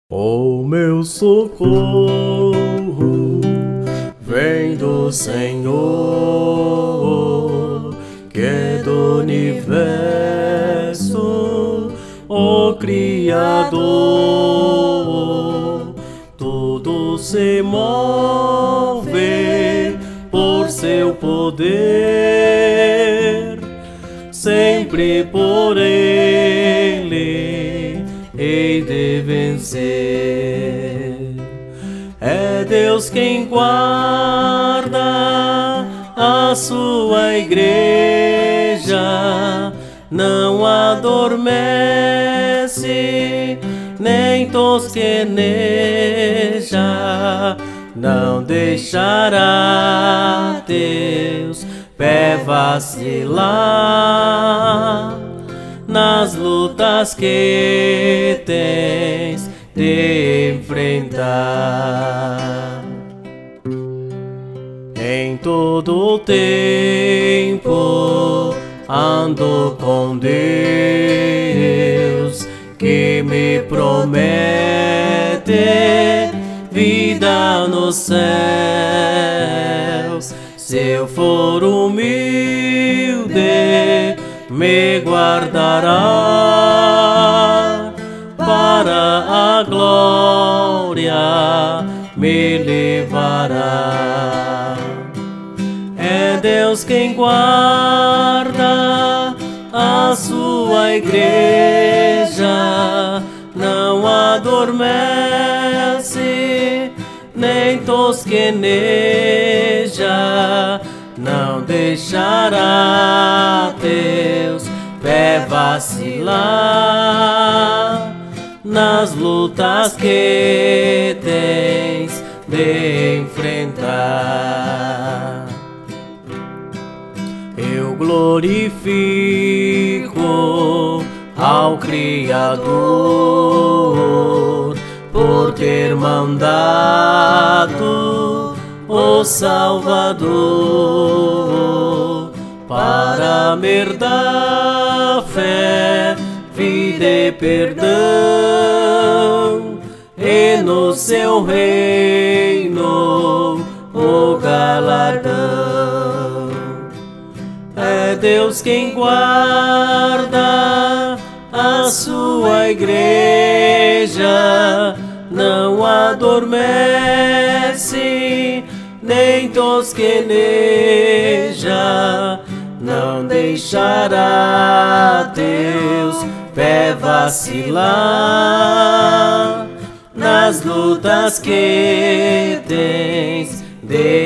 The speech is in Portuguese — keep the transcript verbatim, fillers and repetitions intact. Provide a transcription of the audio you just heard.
O meu socorro vem do Senhor, que é do universo, o Criador. Tudo se move por seu poder, sempre por Ele hei de vencer. É Deus quem guarda a sua igreja, não adormece, nem tosqueneja, não deixará Deus pé vacilar nas lutas que tens de enfrentar. Em todo o tempo ando com Deus, que me promete vida nos céus. Se eu for humilde, me guardará, para a glória me levará. É Deus quem guarda a sua igreja, não adormece, nem tosqueneja, não deixará Deus pé vacilar nas lutas que tens de enfrentar. Eu glorifico ao Criador por ter mandado o Salvador para me dar fé, vida e perdão, e no seu reino o galardão. É Deus quem guarda a sua igreja, não adormece, nem tosqueneja, não deixará Deus pé vacilar nas lutas que tens de